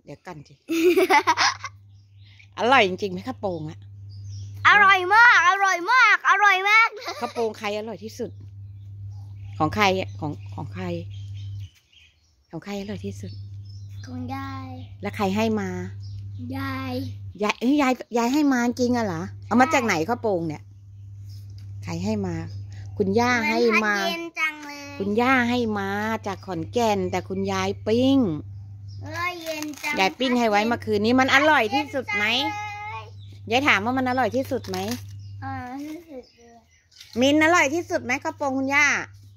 เดี๋ยวกันสิอร่อยจริงๆไหมข้าวโป่งอะอร่อยมากอร่อยมากอร่อยมากข้าวโป่งใครอร่อยที่สุดของใครอ่ะของใครของใครอร่อยที่สุดของยายแล้วใครให้มายายยายให้มาจริงอะเหรอเอามาจากไหนข้าวโป่งเนี่ยใครให้มาคุณย่าให้มาคุณย่าให้มาจากขอนแก่นแต่คุณยายปิ้งยายปิ้งให้ไว้เมื่อคืนนี้มันอร่อยที่สุดไหมยายถามว่ามันอร่อยที่สุดไหมที่สุดเลยมินอร่อยที่สุดไหมข้าวโป่งคุณย่า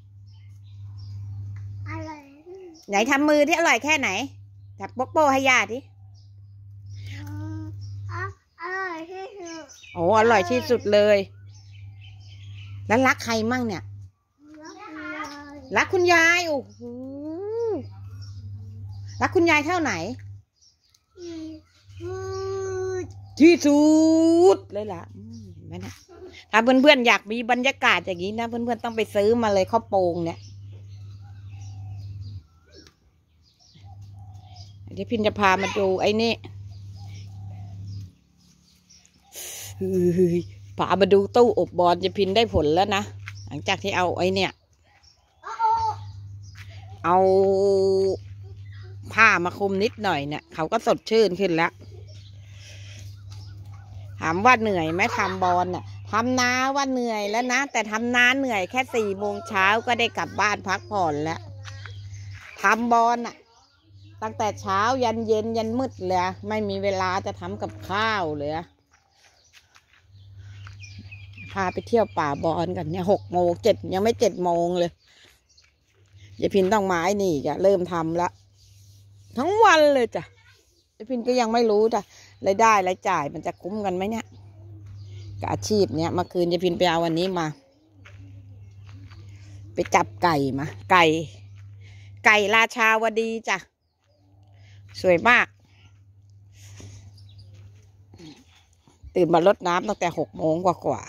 อร่อยไหนทำมือที่อร่อยแค่ไหนจับโป๊ะให้ย่าดิอร่อยที่สุดโอ้อร่อยที่สุดเลยแล้วรักใครมั่งเนี่ยรักคุณยายโอ้โหรักคุณยายเท่าไหนที่สุดเลยล่ะเห็นไหมนะถ้าเพื่อนๆอยากมีบรรยากาศอย่างนี้นะเพื่อนๆต้องไปซื้อมาเลยข้าวโป่งเนี่ยเดี๋ยวพินจะพามาดูไอ้นี่พามาดูตู้อบบอลจะพินได้ผลแล้วนะหลังจากที่เอาไอ้เนี่ยเอาผ้ามาคลุมนิดหน่อยเนี่ยเขาก็สดชื่นขึ้นแล้วถามว่าเหนื่อยไหมทำบอลน่ะทำนาว่าเหนื่อยแล้วนะแต่ทำนาเหนื่อยแค่4 โมงเช้าก็ได้กลับบ้านพักผ่อนแล้วทำบอลน่ะตั้งแต่เช้ายันเย็นยันมืดเลยไม่มีเวลาจะทำกับข้าวเลยพาไปเที่ยวป่าบอลกันเนี่ย6 โมงยังไม่7 โมงเลยยายพินต้องมาไอ้นี่จ้ะเริ่มทำละทั้งวันเลยจ้ะยายพินก็ยังไม่รู้จ้ะรายได้รายจ่ายมันจะคุ้มกันไหมเนี่ยกับอาชีพเนี้ยเมื่อคืนยายพินไปเอาวันนี้มาไปจับไก่มาไก่ราชาวดีจ้ะสวยมากตื่นมารดน้ำตั้งแต่6 โมงกว่า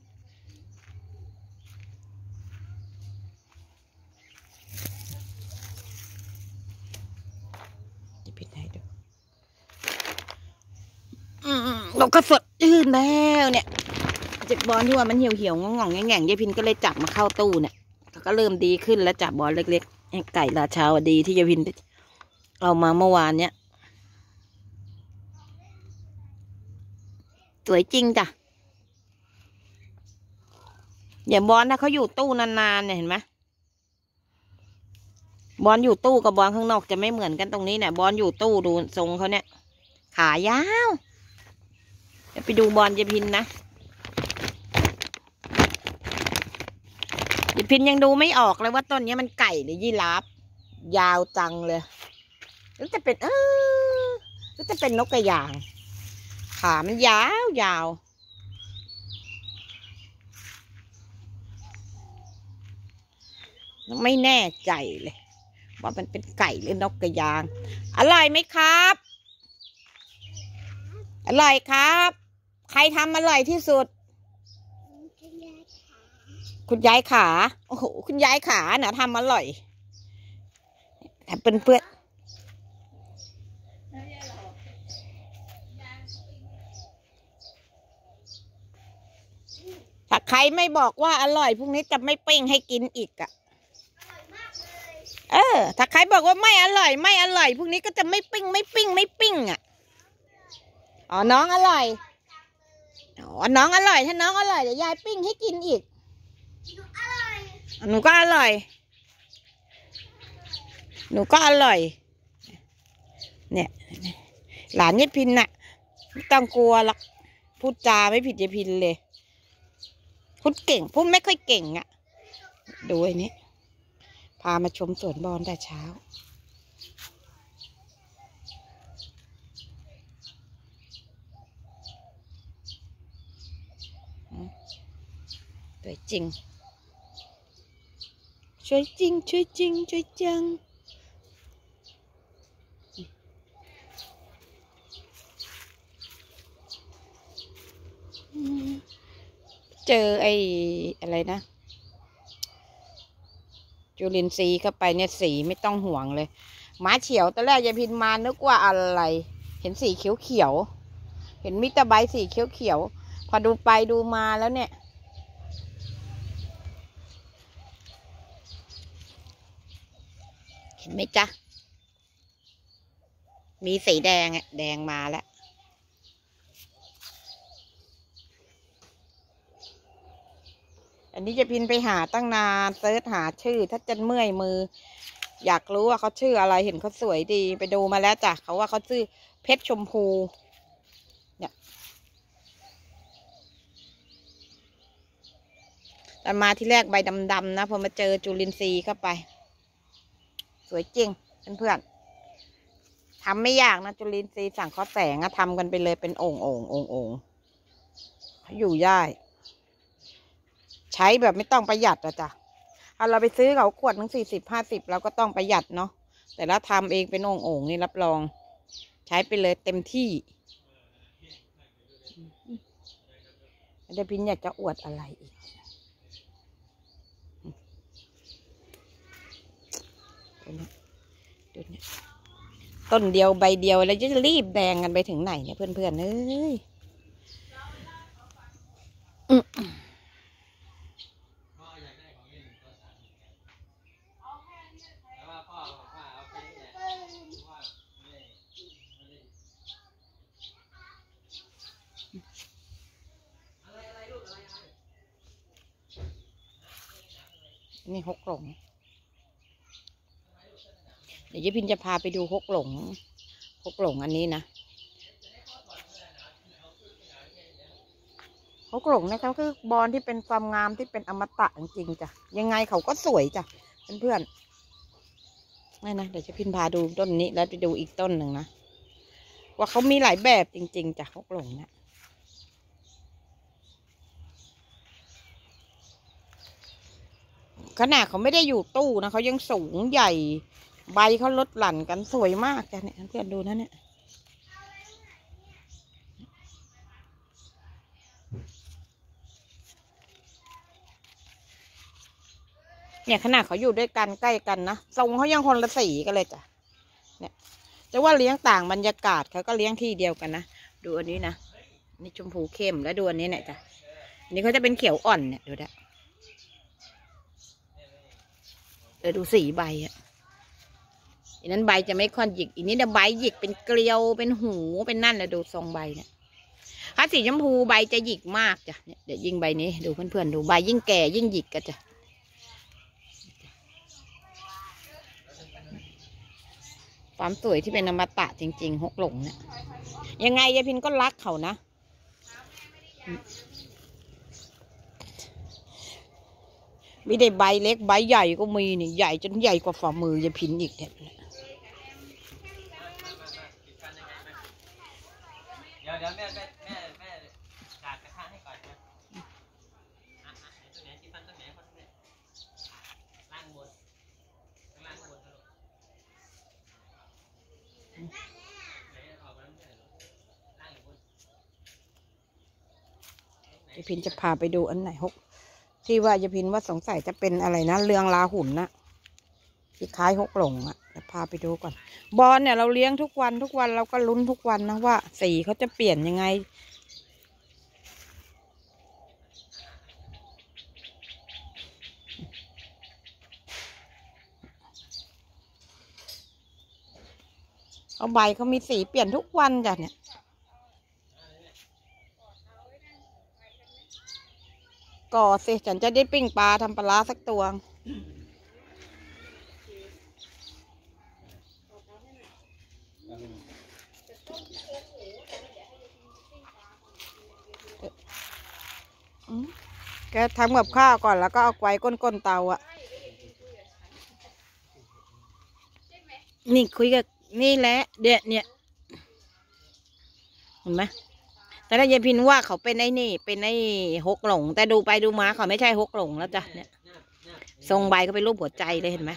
เราก็สดชื่นแล้วเนี่ยจากบอลที่ว่ามันเหี่ยวงองแง่งยายพินก็เลยจับมาเข้าตู้เนี่ยก็เริ่มดีขึ้นแล้วจับบอลเล็กๆไก่ราชาวดีที่ยายพินเอามาเมื่อวานเนี่ยสวยจริงจ้ะอย่างบอลนะเขาอยู่ตู้นานๆเนี่ยเห็นไหมบอลอยู่ตู้กับบอลข้างนอกจะไม่เหมือนกันตรงนี้เนี่ยบอลอยู่ตู้ดูทรงเขาเนี่ยขายาวเดี๋ยวไปดูบอลยายพินนะยายพินยังดูไม่ออกเลยว่าต้นนี้มันไก่หรือยีราฟยาวจังเลยหรือจะเป็นหรือจะเป็นนกกระยางขามันยาวไม่แน่ใจเลยว่ามันเป็นไก่หรือนกกระยางอร่อยไหมครับอร่อยครับใครทำอร่อยที่สุดคุณยายขาโอ้โหคุณยายขาเนี่ยทำอร่อยแต่เพื่อนถ้าใครไม่บอกว่าอร่อยพรุ่งนี้จะไม่ปิ้งให้กินอีกอ่ะถ้าใครบอกว่าไม่อร่อยพรุ่งนี้ก็จะไม่ปิ้งอ่ะอ๋อน้องอร่อยอ๋อน้องอร่อยถ้าน้องอร่อยเดี๋ยวยายปิ้งให้กินอีกหนูก็อร่อยเนี่ยหลานยายพินน่ะไม่ต้องกลัวหรอกพูดจาไม่ผิดยายพินเลยพูดเก่งพูดไม่ค่อยเก่งอ่ะดูไอ้นี้พามาชมสวนบอลแต่เช้าสวยจริงช่วยจังเจอไอ้อะไรนะจุลินทรีย์เข้าไปเนี่ยสีไม่ต้องห่วงเลยม้าเฉียวตอนแรกยายพินมานึกว่าอะไรเห็นสีเขียวเห็นมิตรใบสีเขียวพอดูไปดูมาแล้วเนี่ยเห็นไหมจ๊ะมีสีแดงแดงมาแล้วอันนี้จะพินไปหาตั้งนานเซิร์ชหาชื่อถ้าจะเมื่อยมืออยากรู้ว่าเขาชื่ออะไรเห็นเขาสวยดีไปดูมาแล้วจ้ะเขาว่าเขาชื่อเพชรชมพูเนี่ยแต่มาที่แรกใบดำๆนะพอมาเจอจุลินทรีย์เข้าไปสวยจริงเพื่อนๆทำไม่ยากนะจุลินทรีย์สั่งข้อแสงทำกันไปเลยเป็นโอ่งอยู่ได้ใช้แบบไม่ต้องประหยัดอะจ้ะเอาเราไปซื้อเขาขวดนึง40-50เราก็ต้องประหยัดเนาะแต่ละทำเองเป็นโอ่งนี่รับรองใช้ไปเลยเต็มที่เดี๋ยวพินอยากจะอวดอะไรอีกดูเนี่ยต้นเดียวใบเดียวแล้วจะรีบแดงกันไปถึงไหนเนี่ยเพื่อนๆเอ้ยนี่ฮกหลงเดี๋ยวยายพินจะพาไปดูฮกหลงอันนี้นะฮกหลงนะครับคือบอลที่เป็นความงามที่เป็นอมตะจริงๆจ้ะยังไงเขาก็สวยจ้ะเพื่อนๆนี่นะเดี๋ยวยายพินพาดูต้นนี้แล้วไปดูอีกต้นหนึ่งนะว่าเขามีหลายแบบจริงๆจ้ะฮกหลงเนี่ยขนาดเขาไม่ได้อยู่ตู้นะเขายังสูงใหญ่ใบเขาลดหลั่นกันสวยมากจ้ะเนี่ยเพื่อนดูนะเนี่ยขนาดเขาอยู่ด้วยกันใกล้กันนะทรงเขายังคนละสีกันเลยจ้ะเนี่ยจะว่าเลี้ยงต่างบรรยากาศเขาก็เลี้ยงที่เดียวกันนะดูอันนี้นะนี่ชมพูเข้มแล้วดูอันนี้เนี่ยจ้ะอันนี้เขาจะเป็นเขียวอ่อนเนี่ยดูได้ดูสีใบอ่ะอันนั้นใบจะไม่ค่อนหยิกอันนี้ใบหยิกเป็นเกลียวเป็นหูเป็นนั่นนะดูทรงใบเนี่ยถ้าสีชมพูใบจะหยิกมากจ้ะเนี่ยเดี๋ยวยิ่งใบนี้ดูเพื่อนๆดูใบยิ่งแก่ยิ่งหยิกกันจ้ะความสวยที่เป็นอมตะจริงๆฮกหลงเนี่ยยังไงยายพินก็รักเขานะมีได้ใบเล็กใบใหญ่ก็มีนี่ใหญ่จนใหญ่กว่าฝ่ามือยายพินอีกเนี่ยเดี๋ยวแม่กาดกระทะให้ก่อนนะตัวไหนที่ฟันตัวไหนคนนี้ล่างบนล่างบนยายพินจะพาไปดูอันไหนฮกที่ว่ายายพินว่าสงสัยจะเป็นอะไรนะเรืองราหุนนะที่คล้ายฮกหลงอ่ะจะพาไปดูก่อนบอลเนี่ยเราเลี้ยงทุกวันเราก็ลุ้นทุกวันนะว่าสีเขาจะเปลี่ยนยังไงเอาใบเขามีสีเปลี่ยนทุกวันจ้ะเนี่ยก่อสิฉันจะได้ปิ้งปลาทำปลาสักตัวแกทำกับข้าวก่อนแล้วก็เอาไว้ก้นเตาอ่ะนี่คุยกับนี่แหละเนี่ยเห็นไหมแต่ถ้ายายพินว่าเขาเป็นไอ้นี่เป็นไอ้ฮกหลงแต่ดูไปดูมาเขาไม่ใช่ฮกหลงแล้วจ้ะเนี่ยทรงใบก็เป็นรูปหัวใจเลยเห็นไหม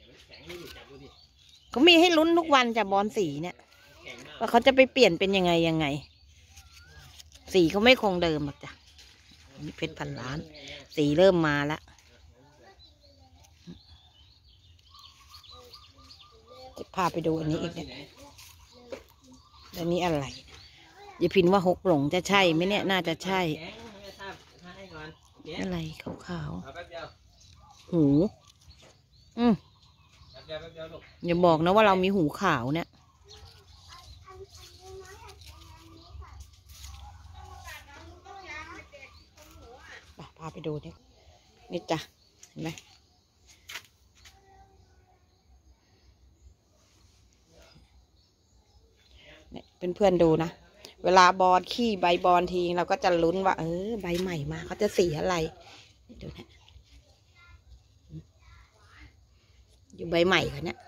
เขามีให้ลุ้นทุกวันจ้ะบอลสีเนี่ยว่าเขาจะไปเปลี่ยนเป็นยังไงสีเขาไม่คงเดิมหรอกจ้ะนี่เพชรพันล้านสีเริ่มมาแล้วจะพาไปดูอันนี้อีกเนี่ยอันนี้อะไรอย่าพินว่าหกหลงจะใช่ไหมเนี่ยน่าจะใช่แข็งแม่ทาให้ก่อนโอเคอะไรขาวเอาแป๊บเดียวๆหูอืมแป๊บเดียวแป๊บเดียวลูกอย่าบอกนะว่าเรามีหูขาวเนี่ยพาไปดูเนี่ยนี่จ้ะเห็นไหมเนี่ยเป็นเพื่อนดูนะเวลาบอลขี้ใบบอลทีเราก็จะลุ้นว่าใบใหม่มาเขาจะสีอะไรดูนะอยู่ใบใหม่เขาเนี่ย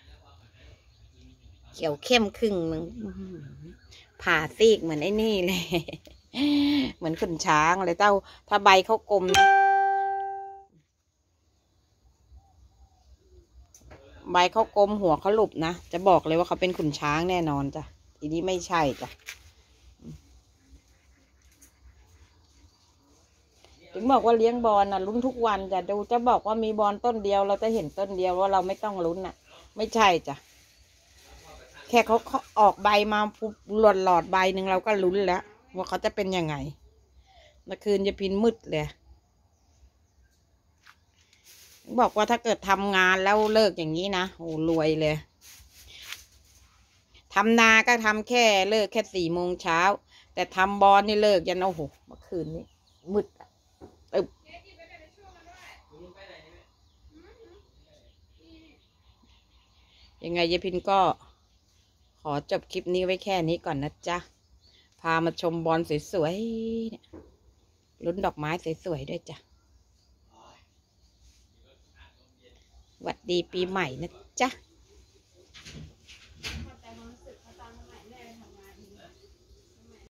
เขียวเข้มครึ่งนึงผ่าซีกเหมือนไอ้นี่เลย เหมือนขุนช้างเลยเจ้าถ้าใบเขากลมนะใบเขากลมหัวเขาหลุบนะจะบอกเลยว่าเขาเป็นขุนช้างแน่นอนจ้ะทีนี้ไม่ใช่จ้ะถึงบอกว่าเลี้ยงบอลนะลุ้นทุกวันจะดูจะบอกว่ามีบอลต้นเดียวเราจะเห็นต้นเดียวว่าเราไม่ต้องลุ้นน่ะไม่ใช่จ้ะแค่เขาออกใบมาหลอดใบหนึ่งเราก็ลุ้นแล้วว่าเขาจะเป็นยังไงเมื่อคืนจะพินมืดเลยบอกว่าถ้าเกิดทำงานแล้วเลิกอย่างนี้นะโอ้รวยเลยทำนาก็ทำแค่เลิกแค่4 โมงเช้าแต่ทำบอลนี่เลิกยันโอ้โหเมื่อคืนนี้มืดยังไงยายพินก็ขอจบคลิปนี้ไว้แค่นี้ก่อนนะจ๊ะพามาชมบอลสวยๆเนี่ยลุ้นดอกไม้สวยๆด้วยจ้ะหวัดดีปีใหม่นะจ๊ะ